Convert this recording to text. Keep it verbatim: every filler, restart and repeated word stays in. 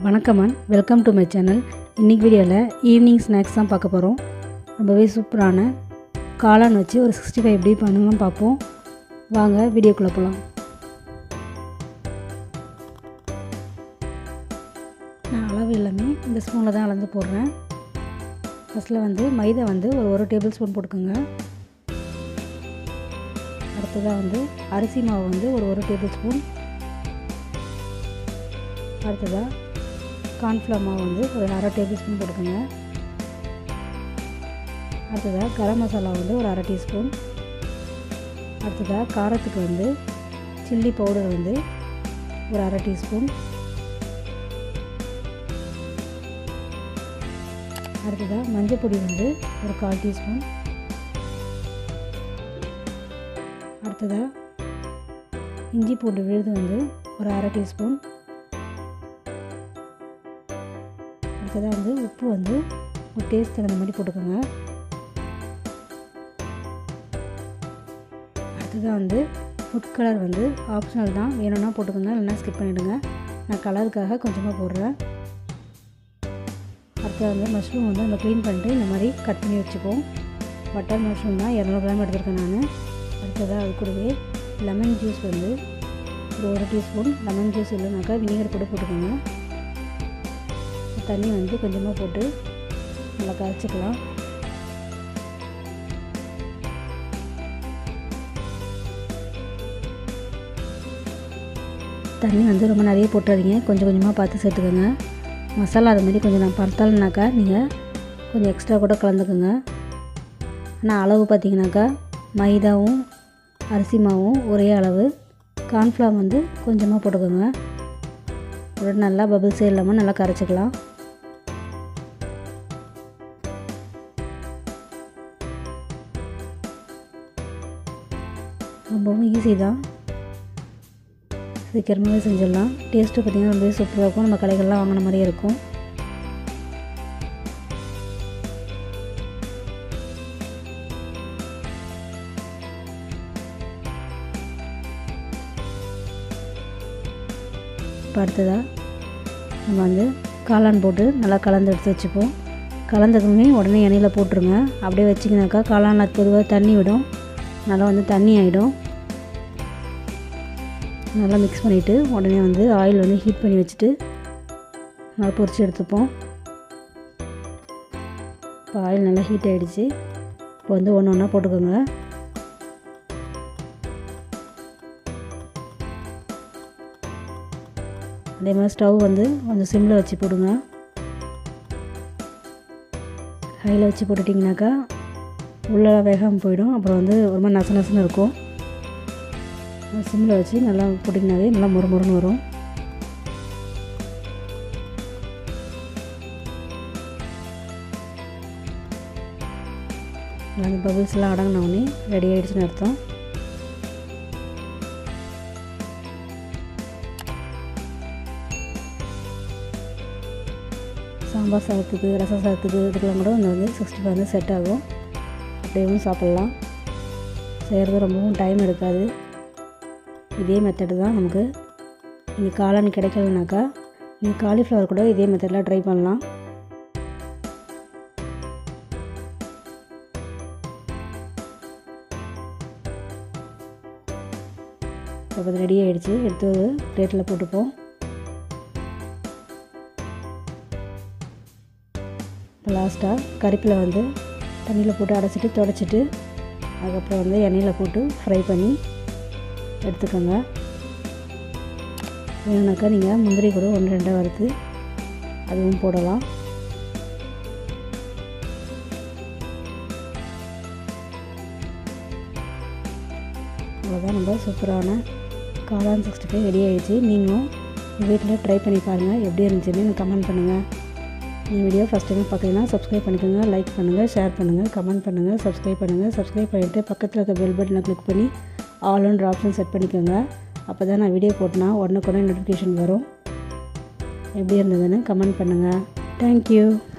வணக்கம்மான், welcome to my channel. இன்றைக்கி வீடியோவில் evening snacks தான் பார்க்க போகிறோம். ரொம்பவே சூப்பரான காளான் வச்சு ஒரு சிக்ஸ்டி ஃபைவ் எப்படி பண்ணலாம் பார்ப்போம். வாங்க வீடியோக்குள்ளே போகலாம். நான் அளவு எல்லாமே இந்த ஸ்பூனில் தான் அளந்து போடுறேன். ஃபஸ்ட்டில் வந்து மைதா வந்து ஒரு ஒரு டேபிள் ஸ்பூன் போட்டுக்கோங்க. அடுத்ததாக வந்து அரிசி மாவு வந்து ஒரு ஒரு டேபிள் ஸ்பூன். அடுத்ததாக கார்ன்ஃப்ளவர் மாவு வந்து ஒரு அரை டேபிள் ஸ்பூன் போட்டுக்கோங்க. அடுத்ததாக கரம் மசாலா வந்து ஒரு அரை டீஸ்பூன். அடுத்ததாக காரத்துக்கு வந்து சில்லி பவுடர் வந்து ஒரு அரை டீஸ்பூன். அடுத்ததாக மஞ்சள் பொடி வந்து ஒரு கால் டீஸ்பூன். அடுத்ததாக இஞ்சி பூண்டு விழுது வந்து ஒரு அரை டீஸ்பூன். அடுத்ததாக வந்து உப்பு வந்து ஒரு டேஸ்ட் தகுந்த மாதிரி போட்டுக்கோங்க. அடுத்ததாக வந்து ஃபுட் கலர் வந்து ஆப்ஷனல் தான், வேணும்னா போட்டுக்கோங்க, இல்லைனா ஸ்கிப் பண்ணிவிடுங்க. நான் கலருக்காக கொஞ்சமாக போடுறேன். அடுத்ததாக வந்து மஷ்ரூம் வந்து நம்ம க்ளீன் பண்ணிட்டு இந்த மாதிரி கட் பண்ணி வச்சுப்போம். பட்டர் மஷ்ரூம் தான் இரநூறு கிராம் எடுத்துருக்கேன் நான். அடுத்ததாக அது கூடவே லெமன் ஜூஸ் வந்து ஒரு ஒரு டீஸ்பூன். லெமன் ஜூஸ் இல்லைனாக்கா வினிகர் கூட போட்டுக்கோங்க. தண்ணி வந்து கொஞ்சமாக போட்டு நல்லா கரைச்சிக்கலாம். தண்ணி வந்து ரொம்ப நிறைய போட்டுறீங்க, கொஞ்சம் கொஞ்சமாக பார்த்து சேர்த்துக்கோங்க. மசாலா அது மாதிரி கொஞ்சம் நான் படுத்தாலுனாக்கா நீங்கள் கொஞ்சம் எக்ஸ்ட்ரா கூட கலந்துக்குங்க. ஆனால் அளவு பார்த்திங்கனாக்கா மைதாவும் அரிசி மாவும் ஒரே அளவு, கார்ன்ஃப்ளவர் வந்து கொஞ்சமாக போட்டுக்கோங்க. ஒரு நல்லா பபிள்ஸே இல்லாமல் நல்லா கரைச்சிக்கலாம். ரொம்பவும் ஈஸி தான், சீக்கிரமாகவே செஞ்சிடலாம். டேஸ்ட்டு பார்த்திங்கன்னா ரொம்பவே சூப்பராக இருக்கும். நம்ம கடைகள்லாம் வாங்கின மாதிரியே இருக்கும். இப்போ அடுத்ததாக நம்ம வந்து காளான் போட்டு நல்லா கலந்து எடுத்து வச்சுப்போம். கலந்ததுமே உடனே எண்ணெயில் போட்டுருங்க. அப்படியே வச்சிங்கனாக்கா காளான் அது பொதுவாக தண்ணி விடும், நல்லா வந்து தண்ணி ஆகிடும். நல்லா மிக்ஸ் பண்ணிவிட்டு உடனே வந்து ஆயில் வந்து ஹீட் பண்ணி வச்சுட்டு நல்லா பொரித்து எடுத்துப்போம். இப்போ ஆயில் நல்லா ஹீட் ஆகிடுச்சு. இப்போ வந்து ஒன்று ஒன்றா போட்டுக்கோங்க. அதே மாதிரி ஸ்டவ் வந்து கொஞ்சம் சிம்மில் வச்சு போடுங்க. ஹையில் வச்சு போட்டுட்டிங்கனாக்கா உள்ளே வேகாமல் போயிடும். அப்புறம் வந்து ஒரு மாதிரி நச நசன்னு இருக்கும். சிம்மில் வச்சு நல்லா போட்டிங்கனாவே நல்லா மொறு மொறுன்னு வரும். அந்த பபிள்ஸ்லாம் அடங்கினோடனே ரெடி ஆகிடுச்சுன்னு அர்த்தம். சாம்பார் சாதத்துக்கு, ரசம் சாதத்துக்கு, இதுக்கெல்லாம் கூட இந்த வந்து சிக்ஸ்டி ஃபைவ் வந்து செட் ஆகும். அப்படியும் சாப்பிட்லாம். செய்கிறது ரொம்பவும் டைம் எடுக்காது. இதே மெத்தடு தான் நமக்கு. நீங்கள் காளான் கிடைக்கலனாக்கா நீங்கள் காலிஃப்ளவர் கூட இதே மெத்தடில் ட்ரை பண்ணலாம். இப்போ ரெடி ஆகிடுச்சு. எடுத்து ஒரு பிளேட்டில் போட்டுப்போம். இப்போ லாஸ்ட்டாக கறிப்பில் வந்து தண்ணியில் போட்டு அடைச்சிட்டு துடைச்சிட்டு அதுக்கப்புறம் வந்து எண்ணெயில் போட்டு ஃப்ரை பண்ணி எடுத்துக்கோங்க. வேணுனாக்கா நீங்கள் முந்திரி கூட ஒன்று ரெண்டாக வறுத்து அதுவும் போடலாம். அவ்வளோதான், நம்ம சூப்பரான காளான் சிக்ஸ்டி ஃபைவ் ரெடி ஆகிடுச்சு. நீங்களும் வீட்டில் ட்ரை பண்ணி பாருங்கள். எப்படி இருந்துச்சுன்னு எனக்கு கமெண்ட் பண்ணுங்கள். இந்த வீடியோ ஃபஸ்ட் டைம் பார்க்குறீங்கன்னா சப்ஸ்கிரைப் பண்ணிக்கோங்க, லைக் பண்ணுங்கள், ஷேர் பண்ணுங்கள், கமெண்ட் பண்ணுங்கள், சப்ஸ்கிரைப் பண்ணுங்கள். சப்ஸ்கிரைப் பண்ணிவிட்டு பக்கத்தில் இருக்க பெல் பட்டனை கிளிக் பண்ணி ஆல்ன்ற ஆப்ஷன் செட் பண்ணிக்கோங்க. அப்போ தான் நான் வீடியோ போட்டேன்னா உடனுக்குடனே நோட்டிஃபிகேஷன் வரும். எப்படி இருந்ததுன்னு கமெண்ட் பண்ணுங்கள். தேங்க்யூ.